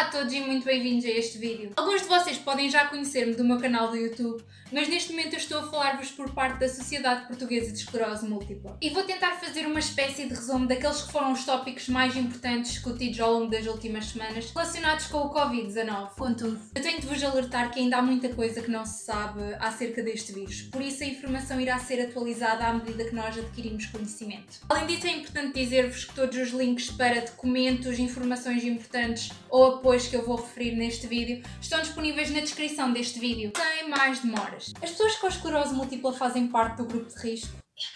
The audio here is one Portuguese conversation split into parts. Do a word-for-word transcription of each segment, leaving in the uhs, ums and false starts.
Olá a todos e muito bem-vindos a este vídeo. Alguns de vocês podem já conhecer-me do meu canal do YouTube, mas neste momento eu estou a falar-vos por parte da Sociedade Portuguesa de Esclerose Múltipla. E vou tentar fazer uma espécie de resumo daqueles que foram os tópicos mais importantes discutidos ao longo das últimas semanas relacionados com o Covid dezanove. Contudo, eu tenho de vos alertar que ainda há muita coisa que não se sabe acerca deste vírus, por isso a informação irá ser atualizada à medida que nós adquirimos conhecimento. Além disso, é importante dizer-vos que todos os links para documentos, informações importantes ou apoios que eu vou referir neste vídeo estão disponíveis na descrição deste vídeo. Sem mais demoras. As pessoas com esclerose múltipla fazem parte do grupo de risco?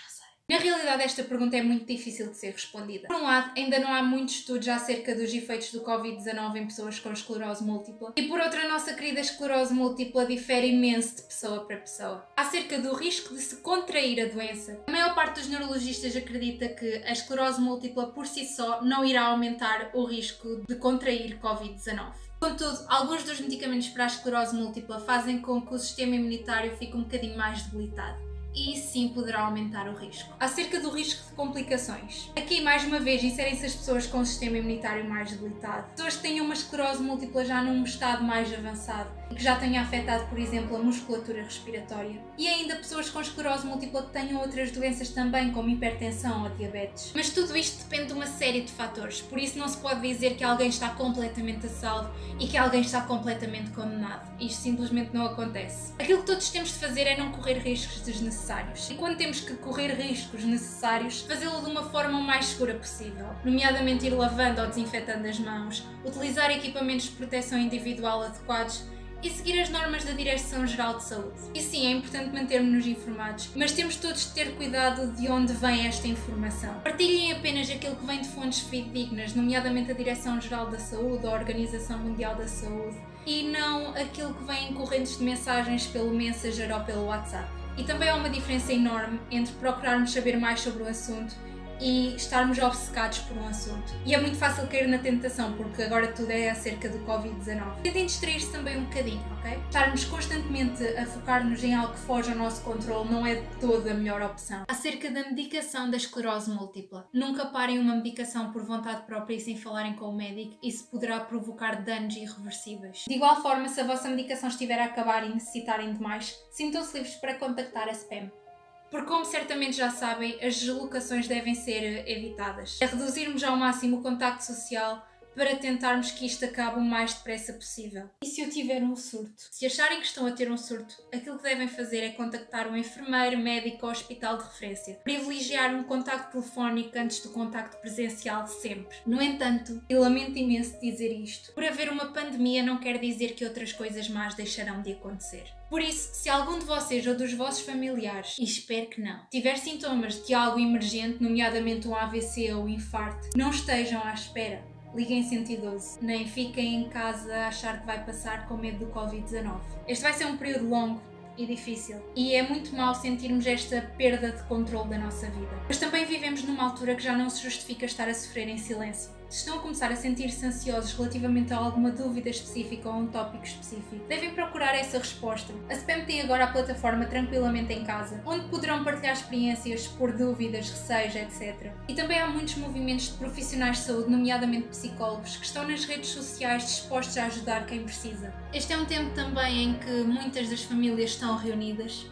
Na realidade, esta pergunta é muito difícil de ser respondida. Por um lado, ainda não há muitos estudos acerca dos efeitos do Covid dezanove em pessoas com esclerose múltipla. E por outro, a nossa querida esclerose múltipla difere imenso de pessoa para pessoa. Acerca do risco de se contrair a doença, a maior parte dos neurologistas acredita que a esclerose múltipla por si só não irá aumentar o risco de contrair Covid dezanove. Contudo, alguns dos medicamentos para a esclerose múltipla fazem com que o sistema imunitário fique um bocadinho mais debilitado. E isso sim poderá aumentar o risco. Acerca do risco de complicações. Aqui, mais uma vez, inserem-se as pessoas com o sistema imunitário mais debilitado. Pessoas que tenham uma esclerose múltipla já num estado mais avançado e que já tenha afetado, por exemplo, a musculatura respiratória. E ainda pessoas com esclerose múltipla que tenham outras doenças também, como hipertensão ou diabetes. Mas tudo isto depende de uma série de fatores, por isso não se pode dizer que alguém está completamente a salvo e que alguém está completamente condenado. Isto simplesmente não acontece. Aquilo que todos temos de fazer é não correr riscos desnecessários. E quando temos que correr riscos necessários, fazê-lo de uma forma o mais segura possível, nomeadamente ir lavando ou desinfetando as mãos, utilizar equipamentos de proteção individual adequados e seguir as normas da Direção-Geral de Saúde. E sim, é importante mantermos-nos informados, mas temos todos de ter cuidado de onde vem esta informação. Partilhem apenas aquilo que vem de fontes fidedignas, nomeadamente a Direção-Geral da Saúde ou a Organização Mundial da Saúde, e não aquilo que vem em correntes de mensagens pelo Messenger ou pelo WhatsApp. E também há uma diferença enorme entre procurarmos saber mais sobre o assunto e estarmos obcecados por um assunto. E é muito fácil cair na tentação, porque agora tudo é acerca do Covid dezanove. Tentem distrair-se também um bocadinho, ok? Estarmos constantemente a focar-nos em algo que foge ao nosso controle não é de toda a melhor opção. Acerca da medicação da esclerose múltipla. Nunca parem uma medicação por vontade própria e sem falarem com o médico, isso poderá provocar danos irreversíveis. De igual forma, se a vossa medicação estiver a acabar e necessitarem de mais, sintam-se livres para contactar a SPAM. Porque, como certamente já sabem, as deslocações devem ser evitadas. É reduzirmos ao máximo o contacto social para tentarmos que isto acabe o mais depressa possível. E se eu tiver um surto? Se acharem que estão a ter um surto, aquilo que devem fazer é contactar um enfermeiro, médico ou hospital de referência. Privilegiar um contacto telefónico antes do contacto presencial sempre. No entanto, e lamento imenso dizer isto, por haver uma pandemia não quer dizer que outras coisas más deixarão de acontecer. Por isso, se algum de vocês ou dos vossos familiares, e espero que não, tiver sintomas de algo emergente, nomeadamente um A V C ou um infarto, não estejam à espera. Liguem cento e doze, nem fiquem em casa a achar que vai passar com medo do Covid dezanove. Este vai ser um período longo e difícil, e é muito mau sentirmos esta perda de controle da nossa vida. Mas também vivemos numa altura que já não se justifica estar a sofrer em silêncio. Se estão a começar a sentir-se ansiosos relativamente a alguma dúvida específica ou a um tópico específico, devem procurar essa resposta. A SPAM tem agora a plataforma Tranquilamente em Casa, onde poderão partilhar experiências, expor dúvidas, receios, etcétera. E também há muitos movimentos de profissionais de saúde, nomeadamente psicólogos, que estão nas redes sociais dispostos a ajudar quem precisa. Este é um tempo também em que muitas das famílias estão reunidas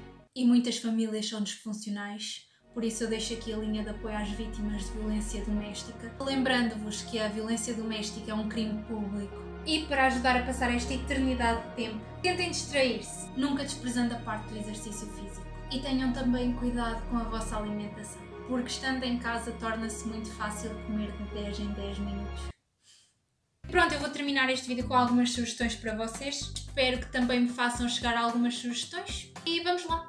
e muitas famílias são disfuncionais. Por isso eu deixo aqui a linha de apoio às vítimas de violência doméstica, lembrando-vos que a violência doméstica é um crime público. E para ajudar a passar esta eternidade de tempo, tentem distrair-se, nunca desprezando a parte do exercício físico. E tenham também cuidado com a vossa alimentação, porque estando em casa torna-se muito fácil comer de dez em dez minutos. Pronto, eu vou terminar este vídeo com algumas sugestões para vocês. Espero que também me façam chegar algumas sugestões. E vamos lá!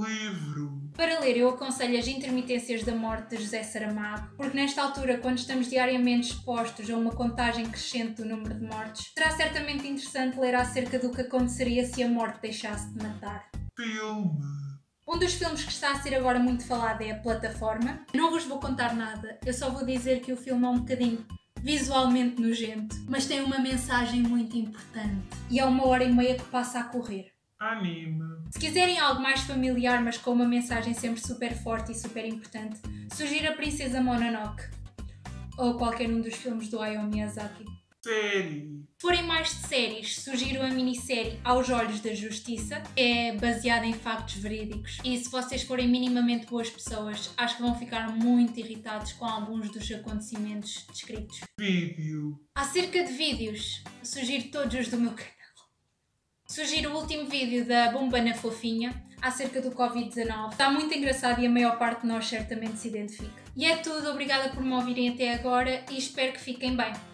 Livro. Para ler, eu aconselho As Intermitências da Morte, de José Saramago, porque nesta altura, quando estamos diariamente expostos a uma contagem crescente do número de mortes, será certamente interessante ler acerca do que aconteceria se a morte deixasse de matar. Filme. Um dos filmes que está a ser agora muito falado é A Plataforma. Eu não vos vou contar nada, eu só vou dizer que o filme é um bocadinho visualmente nojento, mas tem uma mensagem muito importante e é uma hora e meia que passa a correr. Anime. Se quiserem algo mais familiar, mas com uma mensagem sempre super forte e super importante, sugiro A Princesa Mononoke ou qualquer um dos filmes do Hayao Miyazaki. Série. Forem mais de séries, sugiro a minissérie Aos Olhos da Justiça. É baseada em factos verídicos e se vocês forem minimamente boas pessoas, acho que vão ficar muito irritados com alguns dos acontecimentos descritos. Vídeo. Acerca de vídeos, sugiro todos os do meu canal. Sugiro o último vídeo da Bomba na Fofinha, acerca do covid dezanove. Está muito engraçado e a maior parte de nós certamente se identifica. E é tudo, obrigada por me ouvirem até agora e espero que fiquem bem.